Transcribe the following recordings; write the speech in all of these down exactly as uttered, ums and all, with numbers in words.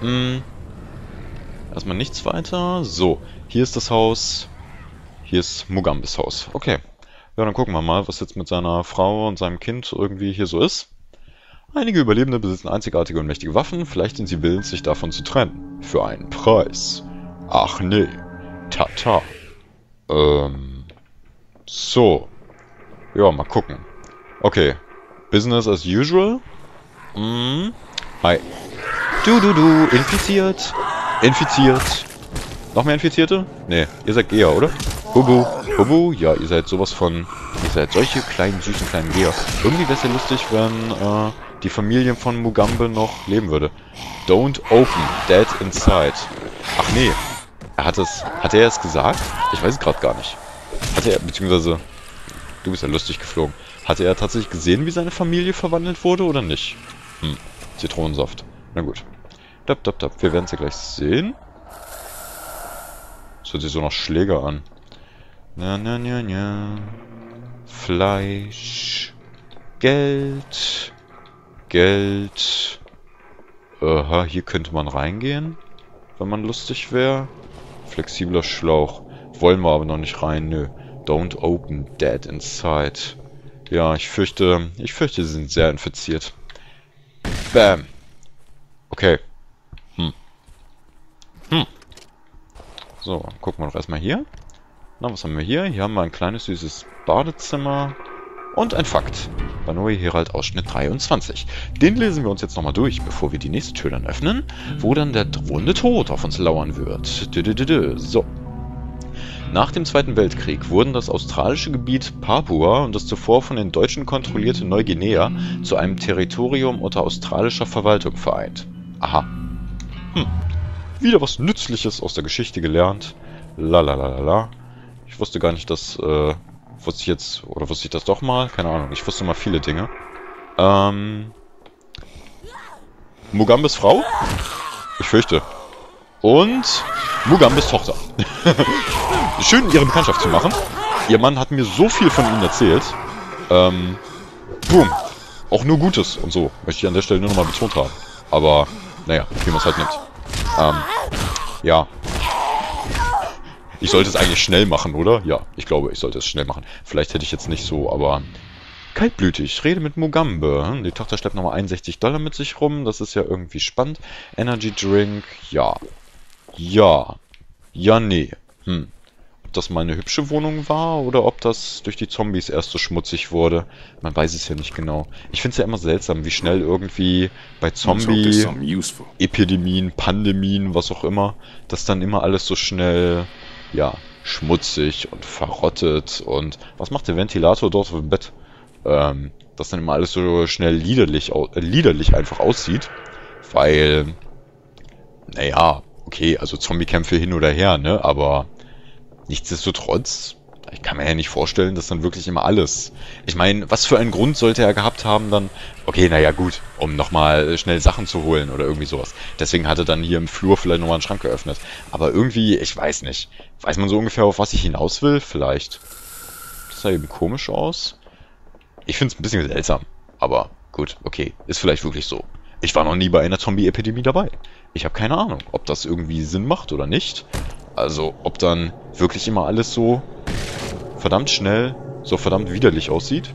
Hm. Erstmal nichts weiter. So, hier ist das Haus. Hier ist Mugambes Haus. Okay. Ja, dann gucken wir mal, was jetzt mit seiner Frau und seinem Kind irgendwie hier so ist. Einige Überlebende besitzen einzigartige und mächtige Waffen. Vielleicht sind sie willens, sich davon zu trennen. Für einen Preis. Ach nee. Tata. Ähm. So. Ja, mal gucken. Okay. Business as usual. Hm. Hi. Du, du, du. Infiziert. Infiziert. Noch mehr Infizierte? Nee, ihr seid Geher, oder? Hubu. Hubu. Ja, ihr seid sowas von... Ihr seid solche kleinen, süßen, kleinen Geher. Irgendwie wäre es ja lustig, wenn äh, die Familie von Mugambe noch leben würde. Don't open. Dead inside. Ach nee. Er hat es... Hat er es gesagt? Ich weiß es gerade gar nicht. Hat er... Beziehungsweise... Du bist ja lustig geflogen. Hatte er tatsächlich gesehen, wie seine Familie verwandelt wurde, oder nicht? Hm. Zitronensaft. Na gut. Dab, dab, dab. Wir werden es ja gleich sehen. Das hört sich so nach Schläger an. Na, na, na, na. Fleisch. Geld. Geld. Aha, hier könnte man reingehen. Wenn man lustig wäre. Flexibler Schlauch. Wollen wir aber noch nicht rein, nö. Don't open. Dead inside. Ja, ich fürchte... Ich fürchte, sie sind sehr infiziert. Bam. Okay. Hm. Hm. So, gucken wir doch erstmal hier. Na, was haben wir hier? Hier haben wir ein kleines, süßes Badezimmer. Und ein Fakt. Banoi Herald Ausschnitt dreiundzwanzig. Den lesen wir uns jetzt nochmal durch, bevor wir die nächste Tür dann öffnen, wo dann der drohende Tod auf uns lauern wird. Dö, dö, dö, dö. So. Nach dem Zweiten Weltkrieg wurden das australische Gebiet Papua und das zuvor von den Deutschen kontrollierte Neuguinea zu einem Territorium unter australischer Verwaltung vereint. Aha. Hm. Wieder was Nützliches aus der Geschichte gelernt. Lalalala. Ich wusste gar nicht, dass, äh, wusste ich jetzt, oder wusste ich das doch mal? Keine Ahnung, ich wusste mal viele Dinge. Ähm. Mugambes Frau? Ich fürchte. Und Mugambes Tochter. Schön, ihre Bekanntschaft zu machen. Ihr Mann hat mir so viel von ihnen erzählt. Ähm. Boom. Auch nur Gutes und so. Möchte ich an der Stelle nur nochmal betont haben. Aber, naja, wie man es halt nimmt. Ähm. Ja. Ich sollte es eigentlich schnell machen, oder? Ja, ich glaube, ich sollte es schnell machen. Vielleicht hätte ich jetzt nicht so, aber... Kaltblütig, ich rede mit Mugambe. Die Tochter schleppt nochmal einundsechzig Dollar mit sich rum. Das ist ja irgendwie spannend. Energy Drink, ja. Ja. Ja, nee. Hm. Ob das mal eine hübsche Wohnung war oder ob das durch die Zombies erst so schmutzig wurde. Man weiß es ja nicht genau. Ich finde es ja immer seltsam, wie schnell irgendwie bei Zombie-Epidemien, Pandemien, was auch immer, dass dann immer alles so schnell, ja, schmutzig und verrottet und... Was macht der Ventilator dort auf dem Bett? Ähm, dass dann immer alles so schnell liederlich, äh, liederlich einfach aussieht. Weil, naja, okay, also Zombie-Kämpfe hin oder her, ne, aber nichtsdestotrotz, ich kann mir ja nicht vorstellen, dass dann wirklich immer alles... Ich meine, was für einen Grund sollte er gehabt haben dann... Okay, naja, gut, um nochmal schnell Sachen zu holen oder irgendwie sowas. Deswegen hat er dann hier im Flur vielleicht nochmal einen Schrank geöffnet. Aber irgendwie, ich weiß nicht. Weiß man so ungefähr, auf was ich hinaus will? Vielleicht. Das sah eben komisch aus. Ich finde es ein bisschen seltsam. Aber gut, okay, ist vielleicht wirklich so. Ich war noch nie bei einer Zombie-Epidemie dabei. Ich habe keine Ahnung, ob das irgendwie Sinn macht oder nicht. Also, ob dann wirklich immer alles so verdammt schnell, so verdammt widerlich aussieht.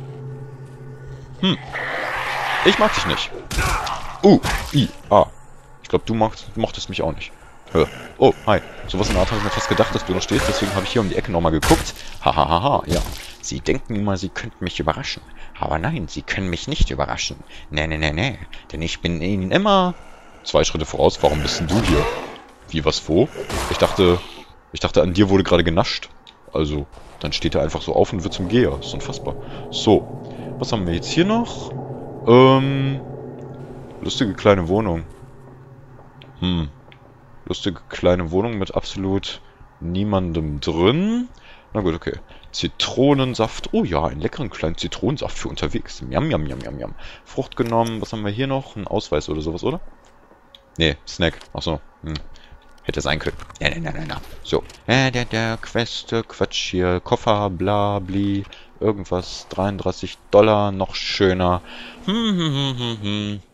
Hm. Ich mag dich nicht. Uh, I, ah. Ich glaube, du mocht, mochtest mich auch nicht. Hör. Oh, hi. Sowas in der Art habe ich mir fast gedacht, dass du noch stehst, deswegen habe ich hier um die Ecke nochmal geguckt. Hahaha, ha, ha, ja. Sie denken immer, sie könnten mich überraschen. Aber nein, sie können mich nicht überraschen. Nee, nee, nee, nee. Denn ich bin ihnen immer... Zwei Schritte voraus, warum bist denn du hier? Wie, was, wo? Ich dachte... Ich dachte, an dir wurde gerade genascht. Also, dann steht er einfach so auf und wird zum Geher. Das ist unfassbar. So. Was haben wir jetzt hier noch? Ähm... Lustige kleine Wohnung. Hm. Lustige kleine Wohnung mit absolut niemandem drin. Na gut, okay. Zitronensaft. Oh ja, einen leckeren kleinen Zitronensaft für unterwegs. Miam, miam, miam, miam, miam. Frucht genommen. Was haben wir hier noch? Ein Ausweis oder sowas, oder? Nee, Snack. Achso. Hm. Hätte sein können. Nein, nein, nein, nein, nein. So. Äh, der, der, Quest, Quatsch hier. Koffer, bla, bli. Irgendwas. dreiunddreißig Dollar. Noch schöner. Hm, hm, hm, hm, hm.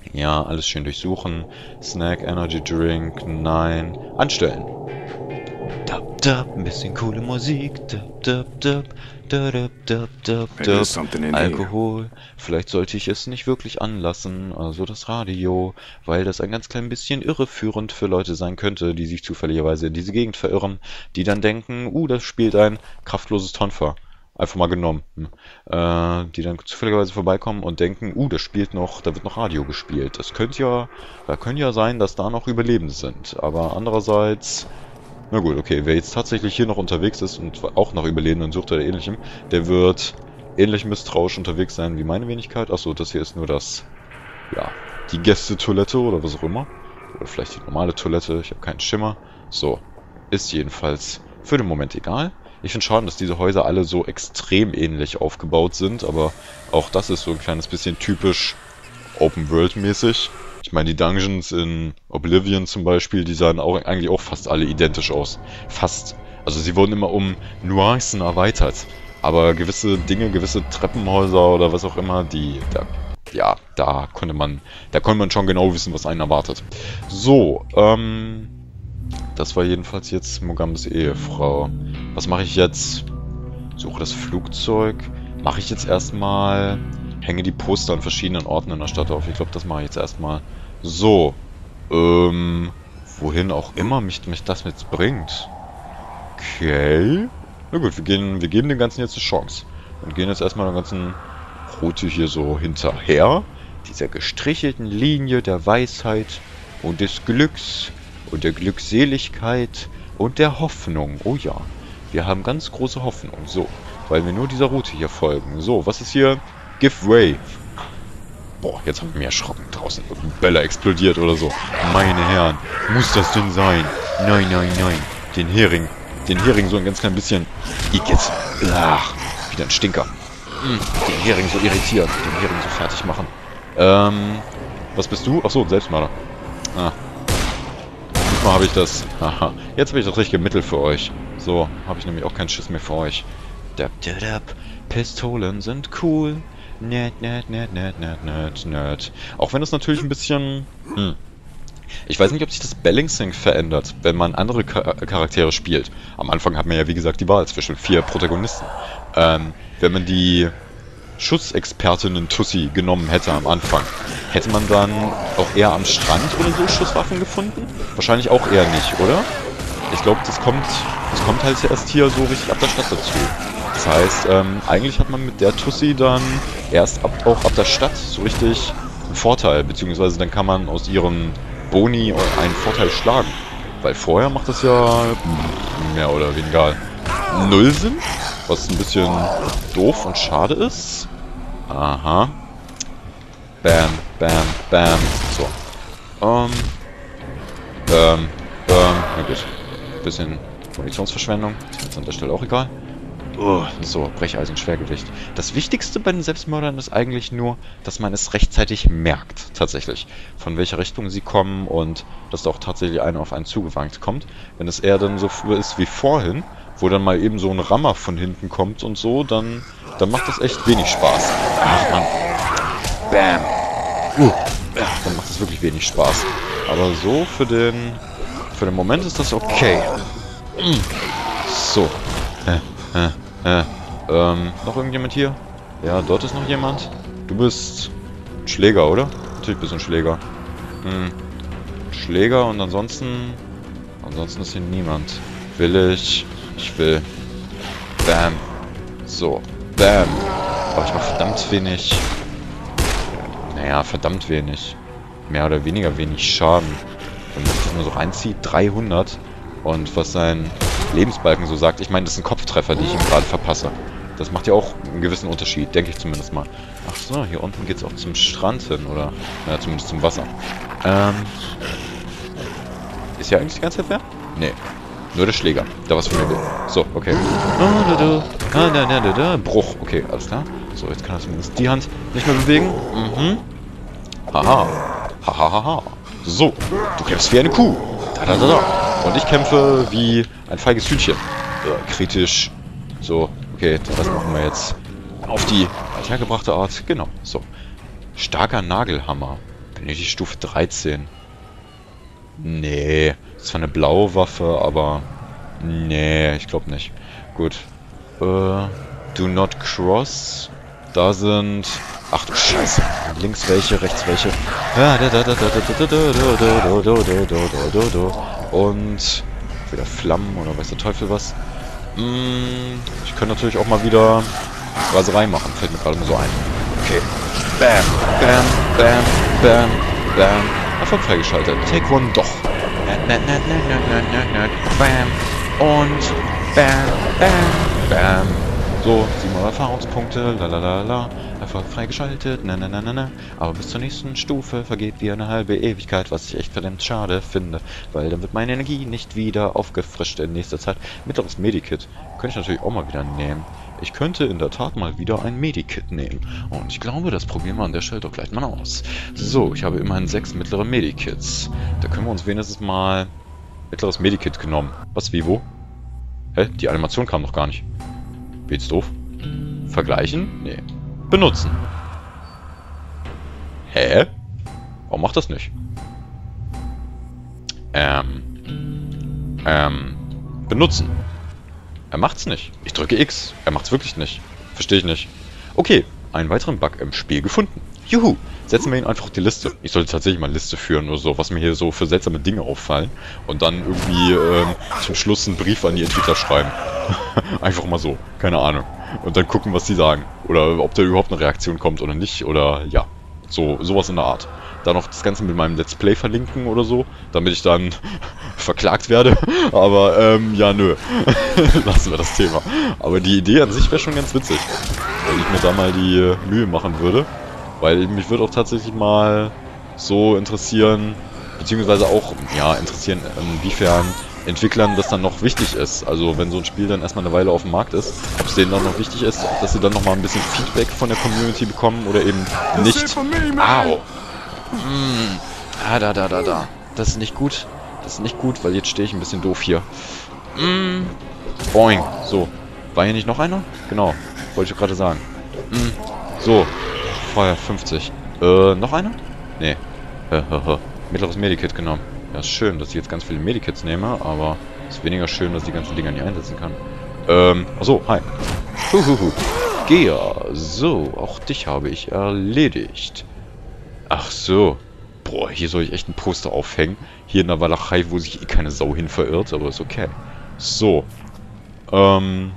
Ja, alles schön durchsuchen. Snack, Energy Drink, nein. Anstellen. Dub, dub, ein bisschen coole Musik. Dub, dub, dub. Dub, dub, dub, dub, dub. Alkohol. Vielleicht sollte ich es nicht wirklich anlassen, also das Radio, weil das ein ganz klein bisschen irreführend für Leute sein könnte, die sich zufälligerweise in diese Gegend verirren, die dann denken, uh, das spielt ein kraftloses Tonfa. Einfach mal genommen. Hm. Äh, die dann zufälligerweise vorbeikommen und denken, uh, das spielt noch, da wird noch Radio gespielt. Das könnte ja, da könnte ja sein, dass da noch Überlebende sind. Aber andererseits, na gut, okay, wer jetzt tatsächlich hier noch unterwegs ist und auch nach Überlebenden sucht oder ähnlichem, der wird ähnlich misstrauisch unterwegs sein wie meine Wenigkeit. Achso, das hier ist nur das, ja, die Gästetoilette oder was auch immer. Oder vielleicht die normale Toilette, ich habe keinen Schimmer. So, ist jedenfalls für den Moment egal. Ich finde schade, dass diese Häuser alle so extrem ähnlich aufgebaut sind, aber auch das ist so ein kleines bisschen typisch Open-World-mäßig. Ich meine, die Dungeons in Oblivion zum Beispiel, die sahen auch eigentlich auch fast alle identisch aus. Fast. Also sie wurden immer um Nuancen erweitert. Aber gewisse Dinge, gewisse Treppenhäuser oder was auch immer, die, da, ja, da konnte man, da konnte man schon genau wissen, was einen erwartet. So, ähm... das war jedenfalls jetzt Mogambes Ehefrau. Was mache ich jetzt? Suche das Flugzeug. Mache ich jetzt erstmal... Hänge die Poster an verschiedenen Orten in der Stadt auf. Ich glaube, das mache ich jetzt erstmal. So. Ähm... Wohin auch immer mich, mich das jetzt bringt. Okay. Na gut, wir, gehen, wir geben dem Ganzen jetzt eine Chance. Und gehen jetzt erstmal der ganzen Route hier so hinterher. Dieser gestrichelten Linie der Weisheit und des Glücks und der Glückseligkeit und der Hoffnung. Oh ja, wir haben ganz große Hoffnung. So, weil wir nur dieser Route hier folgen. So, was ist hier? Give way. Boah, jetzt habe ich mich erschrocken draußen. Ein Böller explodiert oder so. Meine Herren, muss das denn sein? Nein, nein, nein. Den Hering, den Hering so ein ganz klein bisschen... Igitt. Ach, wieder ein Stinker. Den Hering so irritieren, den Hering so fertig machen. Ähm, was bist du? Achso, Selbstmörder. Ah. Diesmal habe ich das. Haha. Jetzt habe ich das richtige Mittel für euch. So, habe ich nämlich auch keinen Schiss mehr für euch. Dab, dab, dab. Pistolen sind cool. Nett, nett, nett, nett, nett, nett, nett. Auch wenn das natürlich ein bisschen... Hm. Ich weiß nicht, ob sich das Balancing verändert, wenn man andere Char Charaktere spielt. Am Anfang hat man ja, wie gesagt, die Wahl zwischen vier Protagonisten. Ähm, wenn man die Schussexpertinnen Tussi genommen hätte am Anfang, hätte man dann auch eher am Strand oder so Schusswaffen gefunden? Wahrscheinlich auch eher nicht, oder? Ich glaube, das kommt, das kommt halt erst hier so richtig ab der Stadt dazu. Das heißt, ähm, eigentlich hat man mit der Tussi dann erst ab, auch ab der Stadt so richtig einen Vorteil, beziehungsweise dann kann man aus ihren Boni einen Vorteil schlagen. Weil vorher macht das ja mehr oder weniger null Sinn, was ein bisschen doof und schade ist. Aha. Bam, bam, bam. So. Ähm. Ähm. Ähm. Na gut. Bisschen Munitionsverschwendung. Ist an der Stelle auch egal. Oh, so, Brecheisen, Schwergewicht. Das Wichtigste bei den Selbstmördern ist eigentlich nur, dass man es rechtzeitig merkt, tatsächlich. Von welcher Richtung sie kommen und dass da auch tatsächlich einer auf einen zugewankt kommt. Wenn es eher dann so ist wie vorhin, wo dann mal eben so ein Rammer von hinten kommt und so, dann, dann macht das echt wenig Spaß. Ach man. Bam. Uh. Ja, dann macht das wirklich wenig Spaß. Aber so für den, für den Moment ist das okay. Mm. So. Äh, äh. Äh, ähm, noch irgendjemand hier? Ja, dort ist noch jemand. Du bist ein Schläger, oder? Natürlich bist du ein Schläger. Hm. Schläger und ansonsten... Ansonsten ist hier niemand. Will ich... Ich will... Bam. So. Bam. Aber ich mach verdammt wenig... Naja, verdammt wenig. Mehr oder weniger wenig Schaden. Wenn man das nur so reinzieht, dreihundert. Und was sein Lebensbalken so sagt, ich meine, das sind Kopftreffer, die ich ihm gerade verpasse. Das macht ja auch einen gewissen Unterschied, denke ich zumindest mal. Ach so, hier unten geht es auch zum Strand hin, oder? Ja, zumindest zum Wasser. Ähm... Ist hier eigentlich die ganze Zeit wer? Nee. Nur der Schläger, der was von mir will. So, okay. Bruch, okay, alles klar. So, jetzt kann er zumindest die Hand nicht mehr bewegen. Mhm. Haha. Hahaha. So, du kämpfst wie eine Kuh. Da, da, da, da. Und ich kämpfe wie ein feiges Hühnchen. Äh, kritisch. So, okay, das machen wir jetzt auf die althergebrachte Art. Genau, so. Starker Nagelhammer. Benötige ich Stufe dreizehn. Nee. Das ist zwar eine blaue Waffe, aber... Nee, ich glaube nicht. Gut. Äh, do not cross. Da sind... Ach du Scheiße. Links welche, rechts welche. Und... wieder Flammen oder weiß der Teufel was. Ich könnte natürlich auch mal wieder Raserei machen. Fällt mir gerade mal so ein. Okay. Bam, bam, bam, bam, bam. Erfolg freigeschaltet. Take one doch. Bam. Und bam, bam, bam. So, siebenmal Erfahrungspunkte, lalalala, Erfolg freigeschaltet, na na na na na. Aber bis zur nächsten Stufe vergeht wie eine halbe Ewigkeit, was ich echt verdammt schade finde, weil dann wird meine Energie nicht wieder aufgefrischt in nächster Zeit. Mittleres Medikit könnte ich natürlich auch mal wieder nehmen. Ich könnte in der Tat mal wieder ein Medikit nehmen. Und ich glaube, das probieren wir an der Stelle doch gleich mal aus. So, ich habe immerhin sechs mittlere Medikits. Da können wir uns wenigstens mal mittleres Medikit genommen. Was, wie, wo? Hä? Die Animation kam noch gar nicht. Geht's doof? Vergleichen? Nee. Benutzen. Hä? Warum macht das nicht? Ähm. Ähm. Benutzen. Er macht's nicht. Ich drücke X. Er macht's wirklich nicht. Verstehe ich nicht. Okay. Einen weiteren Bug im Spiel gefunden. Juhu. Setzen wir ihn einfach auf die Liste. Ich sollte tatsächlich mal eine Liste führen oder so, was mir hier so für seltsame Dinge auffallen. Und dann irgendwie ähm, zum Schluss einen Brief an die Entwickler schreiben. Einfach mal so. Keine Ahnung. Und dann gucken, was die sagen. Oder ob da überhaupt eine Reaktion kommt oder nicht. Oder ja. So, sowas in der Art. Dann noch das Ganze mit meinem Let's Play verlinken oder so, damit ich dann verklagt werde. Aber, ähm, ja, nö. Lassen wir das Thema. Aber die Idee an sich wäre schon ganz witzig. Wenn ich mir da mal die äh, Mühe machen würde. Weil mich würde auch tatsächlich mal so interessieren, beziehungsweise auch, ja, interessieren, inwiefern Entwicklern das dann noch wichtig ist. Also wenn so ein Spiel dann erstmal eine Weile auf dem Markt ist, ob es denen dann noch wichtig ist, dass sie dann nochmal ein bisschen Feedback von der Community bekommen oder eben nicht. Au! Hm. Ah, da, da, da, da. Das ist nicht gut. Das ist nicht gut, weil jetzt stehe ich ein bisschen doof hier. Hm. Boing. So. War hier nicht noch einer? Genau. Wollte ich gerade sagen. Hm. So. Vorher fünfzig. Äh, noch einer? Nee. Mittleres Medikit genommen. Ja, ist schön, dass ich jetzt ganz viele Medikits nehme, aber ist weniger schön, dass ich die ganzen Dinger nicht einsetzen kann. Ähm, achso, hi. Huhuhu. Gea. So, auch dich habe ich erledigt. Ach so. Boah, hier soll ich echt ein Poster aufhängen. Hier in der Walachei, wo sich eh keine Sau hin verirrt, aber ist okay. So. Ähm.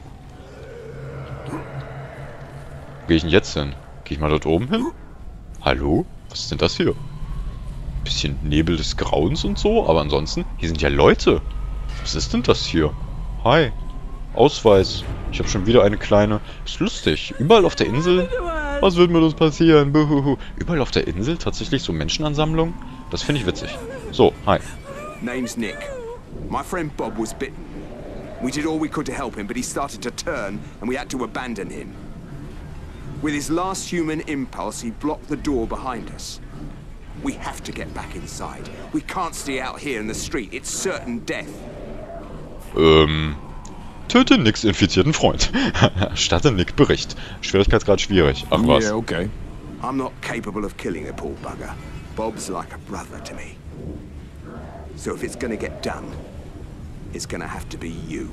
Wo gehe ich denn jetzt hin? Gehe ich mal dort oben hin? Hallo? Was ist denn das hier? Bisschen Nebel des Grauens und so, aber ansonsten, hier sind ja Leute. Was ist denn das hier? Hi. Ausweis. Ich habe schon wieder eine kleine... Ist lustig. Überall auf der Insel... Was wird mit uns passieren? Buhuhu. Überall auf der Insel tatsächlich so Menschenansammlungen. Das finde ich witzig. So, hi. Name's Nick. My friend Bob was bitten. We did all we could to help him, but he started to turn and we had to abandon him. With his last human impulse, he blocked the door behind us. We have to get back inside. We can't stay out here in the street. It's certain death. Ähm... Töte Nicks infizierten Freund. Erstatte Nick Bericht. Schwierigkeitsgrad schwierig. Ach was. Yeah, okay. I'm not capable of killing the poor bugger. Bob's like a brother to me. So if it's gonna get done, it's gonna have to be you.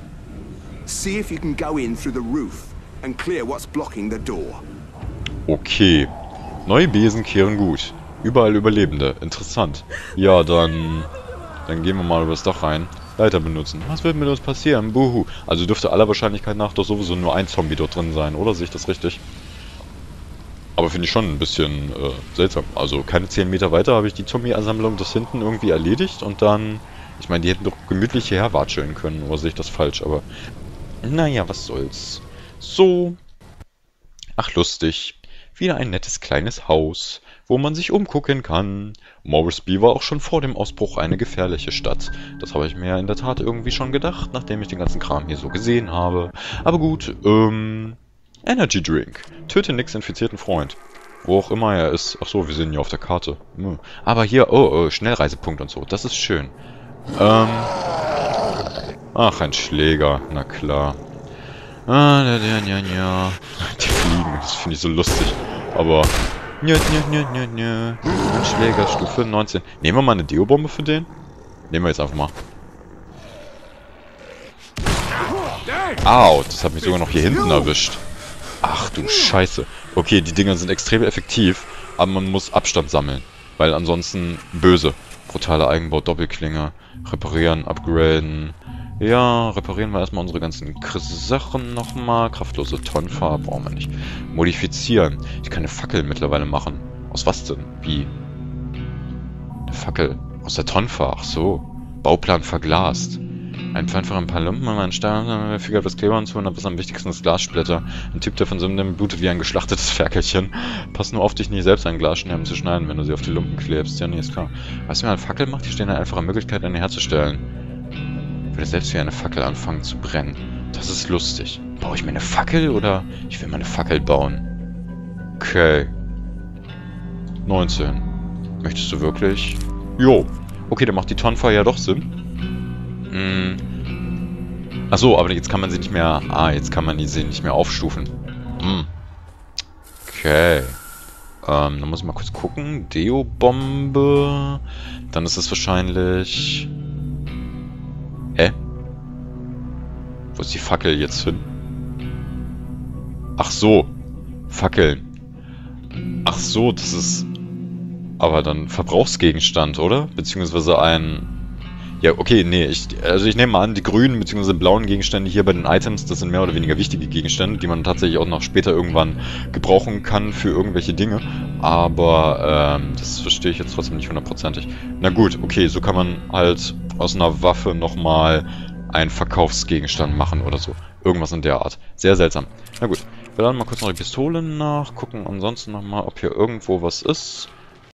See if you can go in through the roof and clear what's blocking the door. Okay. Neue Besen kehren gut. Überall Überlebende. Interessant. Ja, dann... Dann gehen wir mal übers Dach rein. Leiter benutzen. Was wird mit uns passieren? Buhu. Also dürfte aller Wahrscheinlichkeit nach doch sowieso nur ein Zombie dort drin sein, oder? Sehe ich das richtig? Aber finde ich schon ein bisschen äh, seltsam. Also keine zehn Meter weiter habe ich die Zombie-Ansammlung das hinten irgendwie erledigt und dann... Ich meine, die hätten doch gemütlich hierher watscheln können, oder sehe ich das falsch? Aber naja, was soll's. So. Ach, lustig. Wieder ein nettes kleines Haus, wo man sich umgucken kann. Moresby war auch schon vor dem Ausbruch eine gefährliche Stadt. Das habe ich mir in der Tat irgendwie schon gedacht, nachdem ich den ganzen Kram hier so gesehen habe. Aber gut, ähm... Energy Drink. Töte Nicks infizierten Freund. Wo auch immer er ist. Ach so, wir sehen ihn ja auf der Karte. Hm. Aber hier, oh, oh, Schnellreisepunkt und so. Das ist schön. Ähm... Ach, ein Schläger. Na klar. Ah, ja, ja, ja. Die fliegen. Das finde ich so lustig. Aber... Nö, nö, nö, nö, nö. Ein Schläger, Stufe neunzehn. Nehmen wir mal eine Deo-Bombe für den? Nehmen wir jetzt einfach mal. Au, das hat mich sogar noch hier hinten erwischt. Ach du Scheiße. Okay, die Dinger sind extrem effektiv, aber man muss Abstand sammeln. Weil ansonsten böse. Brutale Eigenbau, Doppelklinge. Reparieren, upgraden. Ja, reparieren wir erstmal unsere ganzen Sachen nochmal. Kraftlose Tonfa brauchen wir nicht. Modifizieren. Ich kann eine Fackel mittlerweile machen. Aus was denn? Wie? Eine Fackel. Aus der Tonfa. Ach so. Bauplan verglast. Einfach ein paar Lumpen an meinen Stein, füge etwas Kleber hinzu und was am wichtigsten ist Glassplitter. Ein Typ, der von so einem blutet wie ein geschlachtetes Ferkelchen. Pass nur auf, dich nicht selbst einen Glasscherben zu schneiden, wenn du sie auf die Lumpen klebst. Ja, nee, ist klar. Weißt du, wie man eine Fackel macht? Hier stehen eine einfache Möglichkeit, eine herzustellen. Ich würde selbst wie eine Fackel anfangen zu brennen. Das ist lustig. Baue ich mir eine Fackel oder ich will mir eine Fackel bauen? Okay. neunzehn. Möchtest du wirklich? Jo. Okay, dann macht die Tonfa ja doch Sinn. Hm. Achso, aber jetzt kann man sie nicht mehr... Ah, jetzt kann man sie nicht mehr aufstufen. Hm. Okay. Ähm, dann muss ich mal kurz gucken. Deo-Bombe. Dann ist es wahrscheinlich... Hä? Wo ist die Fackel jetzt hin? Ach so. Fackeln. Ach so, das ist... Aber dann Verbrauchsgegenstand, oder? Beziehungsweise ein... Ja, okay, nee, ich, also ich nehme mal an, die grünen bzw. blauen Gegenstände hier bei den Items, das sind mehr oder weniger wichtige Gegenstände, die man tatsächlich auch noch später irgendwann gebrauchen kann für irgendwelche Dinge. Aber ähm, das verstehe ich jetzt trotzdem nicht hundertprozentig. Na gut, okay, so kann man halt aus einer Waffe nochmal einen Verkaufsgegenstand machen oder so. Irgendwas in der Art. Sehr seltsam. Na gut, wir laden mal kurz noch die Pistole nachgucken, ansonsten nochmal, ob hier irgendwo was ist.